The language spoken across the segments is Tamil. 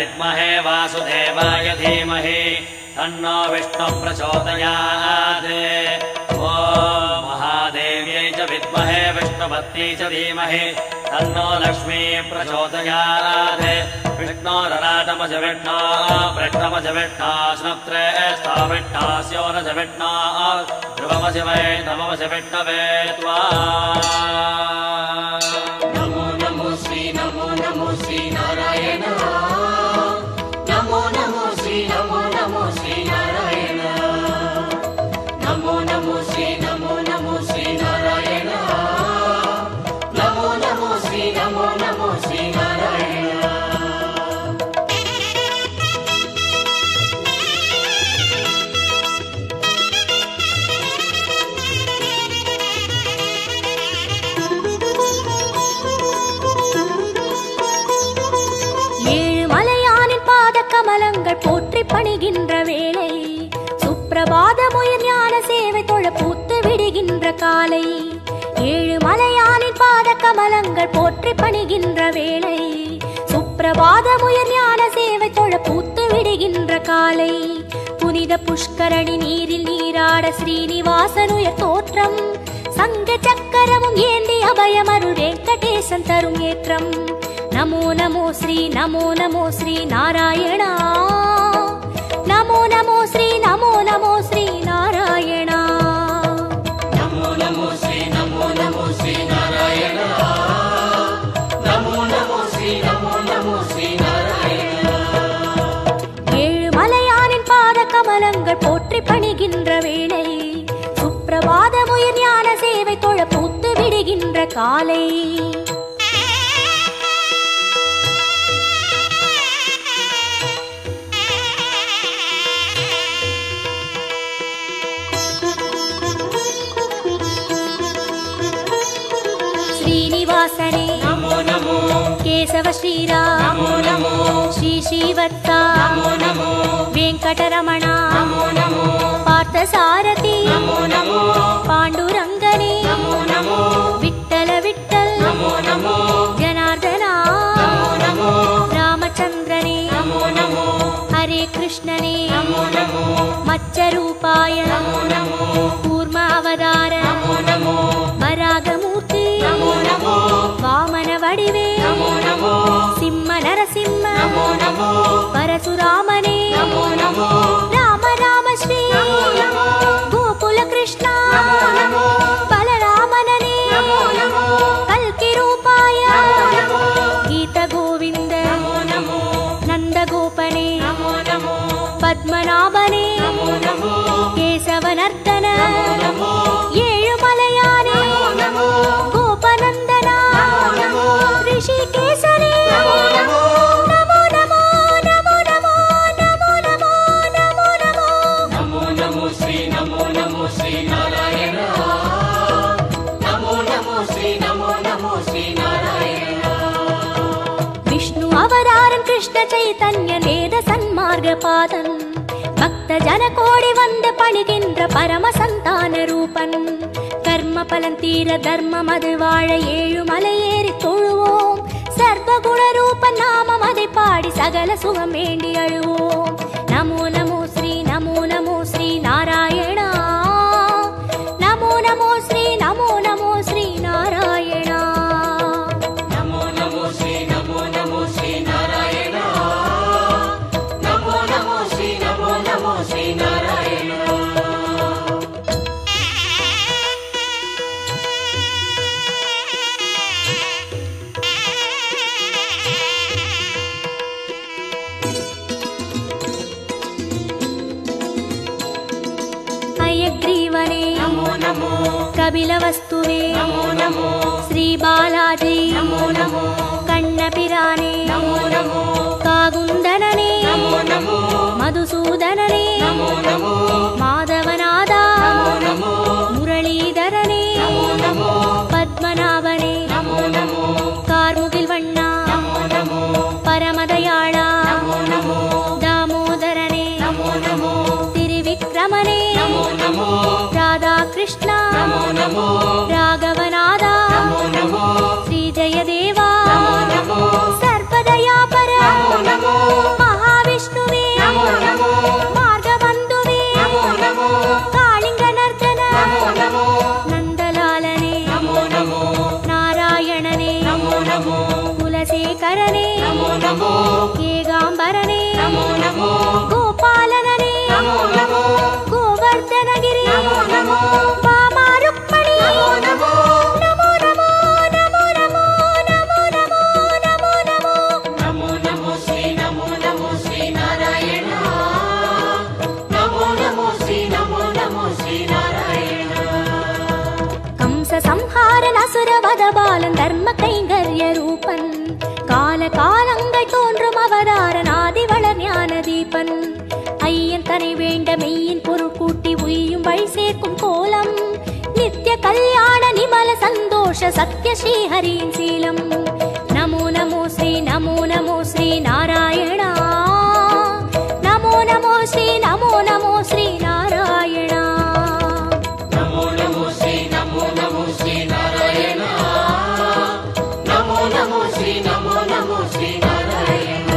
विद्महे वासुदेवाय धीमहि तन्नो विष्णुः प्रचोदयात्। ॐ महादेव्यै च विद्महे विष्णुपत्न्यै च धीमहि तन्नो लक्ष्मी प्रचोदयात्। विष्णोरराटमज विष्णो वृष्णमज विष्णो स्नप्त्रेष्ठो विष्णोस्योरज विष्णो ध्रुवमज वैष्णवमज विष्णवे त्वा। नमो नमो श्री नारायण। नमो नमो श्री नारायण। नमो नमो श्री नारायण। नमो नमो श्री नारायण। கமலங்கள் போற்றி பணிகின்ற வேளை சுப்பிரபாதமுயர் ஞான சேவை தொழ பூத்து விடுகின்ற காலை ஏழு மலையானின் பாத கமலங்கள் போற்றி பணிகின்ற வேளை சுப்பிரபாதமுயர் ஞான சேவை தொழ பூத்து விடுகின்ற காலை புனித புஷ்கரணி நீரில் நீராட ஸ்ரீனிவாசனுயர் தோற்றம் சங்க சக்கரமும் ஏந்தி அபயமருள் வெங்கடேசன் தரும் ஏற்றம் नमो नमो श्री नारायण। नमो नमो श्री नारायण। नमो नमो श्री नारायण। नमो नमो श्री नारायण। ஏழு மலையானின் பாத கமலங்கள் போற்றி பணிகின்ற வேளை சுப்பிரபாதமுயர் ஞான சேவை தொழ பூத்து விடுகின்ற காலை श्रीनिवासने नमो नमो केशव श्रीराम नमो नमो श्री श्रीवत्सा नमो नमो वेंकटरमण नमो नमो पार्थसारथि नमो नमो पांडुरंगने नमो नमो विठ्ठल विठ्ठल नमो नमो जनार्दना नमो नमो रामचंद्रने नमो नमो हरे कृष्णने नमो नमो मत्स्यरूपाय नमो नमो कूर्म अवतार नमो नमो वरागमूर्ति नमो नमो वामन वडिवे नमो नमो सिंह नरसिंह नमो नमो परशुरामने नमो नमो राम राम श्री नमो नमो गोकुल कृष्ण नमो नमो बलरामनने नमो नमो कल्कि रूपाय नमो नमो गीत गोविंद नमो नमो नंद गोपने नमो नमो पद्मनाभने नमो नमो केशवनर्दन नमो ஏழு மலையானே नमो गोपनंदना नमो ऋषिकेशने नमो नमो नमो नमो नमो नमो नमो नमो नमो नमो नमो नमो श्री नारायण। नमो नमो श्री नारायण। विष्णु अवतारन कृष्ण चैतन्य वेद सन्मार्ग पादन भक्त जन कोडि वंद पणिगिன்ற परम संतान रूपन कर्म पलन तीर धर्म मது வாழ ஏழு மலை ஏறி தொழுவோம் சர்வ குண ரூபன் நாமம் அதை பாடி சகல சுகம் வேண்டி அழுவோம் நமோ நமோ ஸ்ரீ நாராயணா நமோ நமோ ஸ்ரீ நாராயணா नमो नमो श्री नारायण। नमो नमो श्री नारायण। हयग्रीवने नमो नमो कपिलवस्तुवे नमो नमो श्री बालाजी नमो नमो कण्णपिराने नमो नमो कागुन्दनने नमो नमो मधुसूदनने नमो नमो माधवनादा नमो नमो मुरलीधरने नमो नमो पद्मनाभने नमो नमो कार्मुगिल वण्णा नमो नमो परमदयाळा नमो नमो दामोदरने नमो नमो त्रिविक्रमने नमो नमो राधा कृष्ण नमो नमो राघवनादा नमो नमो श्री जयदेवा नमो नमो सर्वदयापर नमो नमो சங்கரனே நமோ நமோ ஏகாம்பரனே நமோ நமோ கோபாலனே நமோ நமோ கோவர்தனகிரி நமோ நமோ பாமா ருக்மணி நமோ நமோ நமோ நமோ நமோ நமோ நமோ நமோ நமோ நமோ நமோ நமோ ஸ்ரீ நாராயண நமோ நமோ ஸ்ரீ நாராயண கம்ச சம்ஹாரன் அசுரவத பாலன் தர்ம கைங்கர்ய ரூபன் கால காலங்கள் தோன்றும் அவதாரன் ஆதிவளர் ஞான தீபன் ஐயன் தனை வேண்ட மெய்யின் பொருள் கூட்டி உய்யும் வழி சேர்க்கும் கோலம் நித்ய கல்யாண நிமல சந்தோஷ சத்ய ஸ்ரீஹரியின் சீலம் நமோ நமோ ஸ்ரீ நாராயணா நமோ நமோ ஸ்ரீ நாராயணா நமோ நமோ ஸ்ரீ நாராயண நமோ நமோ ஸ்ரீ நாராயண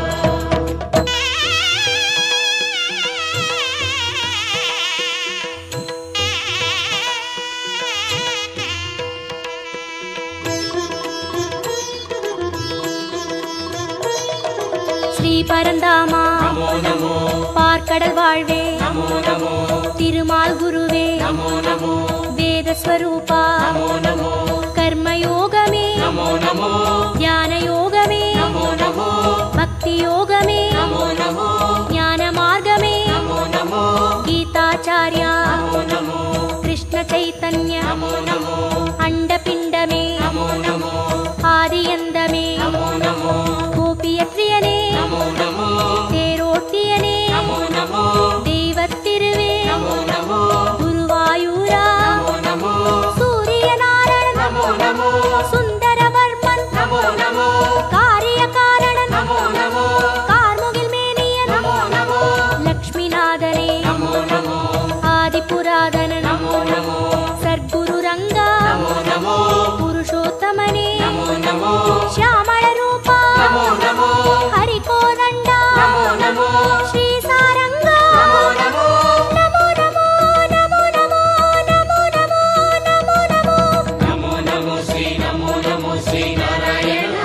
ஸ்ரீ பரந்தாமா நமோ நமோ பார்க்கடல் வாழ்வே நமோ நமோ திருமால் குருவே நமோ நமோ வேதஸ்வரூபா நமோ நமோ கர்மயோகமே நமோ நமோ ஞான யோகமே நமோ நமோ பக்தி யோகமே நமோ நமோ ஞான மார்க்கமே நமோ நமோ கீதாச்சார்யா நமோ நமோ கிருஷ்ண சைத்தன்ய நமோ நமோ அண்டபிண்டமே நமோ நமோ ஆதியந்தமே நமோ நமோ கோபியத்ரியனே நமோ நமோ தேரோட்டியனே நமோ நமோ தெய்வத்திருவே நமோ நமோ குருவாயூரா நமோ நமோ சூரியநாராயணன் நமோ நமோ சுந்தரவர்மன் நமோ நமோ காரியகாரணன் நமோ நமோ கார்முகில் மேனியன் நமோ நமோ லக்ஷ்மிநாதனே நமோ நமோ ஆதிபுராதனன் நமோ நமோ சர்க்குரு ரங்கா நமோ நமோ புருஷோத்தமனே நமோ நமோ ಶ್ಯಾಮಳ ರೂಪ நமோ நமோ ಹರಿಕೋದಂಡ நமோ நமோ ಶ್ರೀ ಸಾರಂಗ நமோ நமோ ನಮೋ ನಮೋ ನಮೋ ನಮೋ ನಮೋ ನಮೋ ನಮೋ ನಮೋ நமோ நமோ ஸ்ரீ நாராயண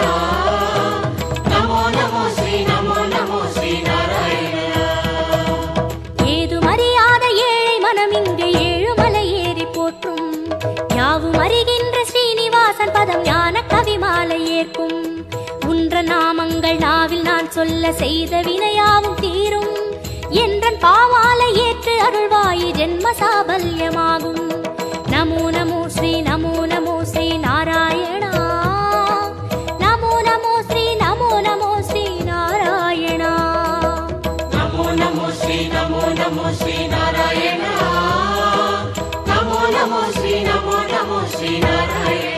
நமோ நமோ ஸ்ரீ நாராயண ஏதுமறியாத ஏழை மனம் இங்கே ஏழுமலை ஏறி போற்றும் யாவும் அறிகின்ற ஸ்ரீனிவாசன் பதம் ஞான கவிமாலை ஏற்கும் உன்ற நாமங்கள் நாவில் நான் சொல்ல செய்த வினையாவும் தீரும் என்றன் பாவாலை ஏற்று அருள்வாயி ஜென்ம சாபல்யமாகும் நமோ நமோ ஸ்ரீ நாராயணா நமோ நமோ ஸ்ரீ நாராயணா நமோ நமோ ஸ்ரீ நாராயண நமோ நமோ ஸ்ரீ நாராயண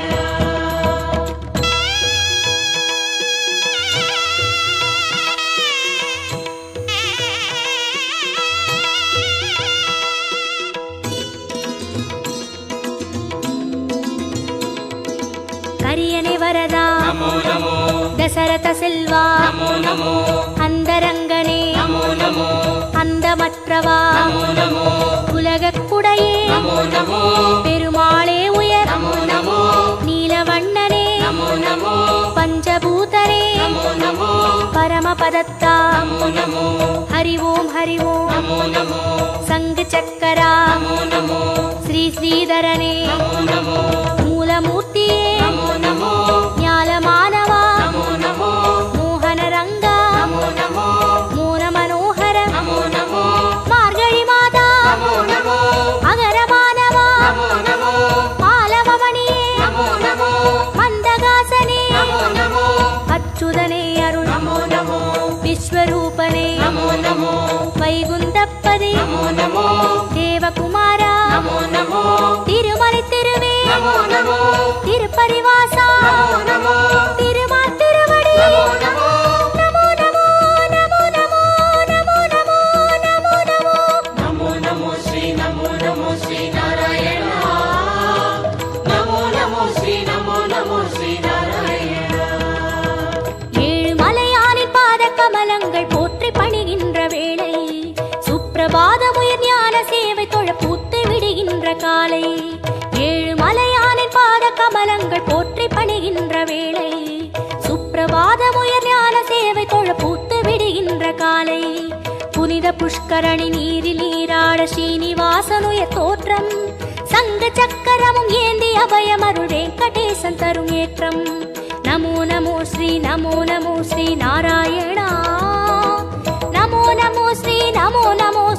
கரியனை வரதா நமோ நமோ தசரத செல்வா நமோ நமோ அந்தரங்கனே நமோ நமோ அந்தமற்றவா நமோ நமோ உலகக்குடையே நமோ நமோ பெருமாளே உயர் நமோ நமோ நீலவண்ணனே நமோ நமோ பஞ்சபூதனே நமோ நமோ பரமபதத்தா நமோ நமோ ஹரி ஓம் நமோ நமோ சங்கு சக்கரா நமோ நமோ ஸ்ரீ ஸ்ரீதரனே நமோ நமோ மூலமூர்த்தியே நமோ நமோ ஞாலமானவா நமோ நமோ மோகன ரங்கா நமோ நமோ மோன மனோகர நமோ நமோ மார்கழி மாதா நமோ நமோ அகரமானவா நமோ நமோ மாலவமணியே நமோ நமோ மந்தகாசனே நமோ நமோ அச்சுதனே அருள் நமோ நமோ விஸ்வரூபனே நமோ நமோ வைகுந்தப்பதி நமோ நமோ தேவகுமாரா நமோ நமோ திருமலை திருவே நமோ நமோ திருப்பரிவாசா நமோ நமோ திருமால் திருவடி நமோ நமோ நமோ நமோ நமோ நமோ நமோ நமோ நமோ நமோ நமோ நமோ ஸ்ரீ நாராயண நமோ நமோ ஸ்ரீ நாராயண ஏழு மலையானின் பாத கமலங்கள் போற்றி பணிகின்ற வேளை சுப்பிரபாதமுயர் ஞான சேவை தொழ பூத்து விடுகின்ற காலை ஏழு மலையானின் பாத கமலங்கள் போற்றி பணிகின்ற வேளை சுப்பிரபாதமுயர் சுப்பிரபாதமுயர் ஞான சேவை தொழ பூத்து விடுகின்ற காலை புனித புஷ்கரணி நீரில் நீராட ஸ்ரீனிவாசனுயர் தோற்றம் சங்க சக்கரமும் ஏந்தி அபயமருள் வெங்கடேசன் தரும் ஏற்றம் நமோ நமோ ஸ்ரீ நமோ நமோ ஸ்ரீ நாராயணா நமோ நமோ ஸ்ரீ நமோ நமோ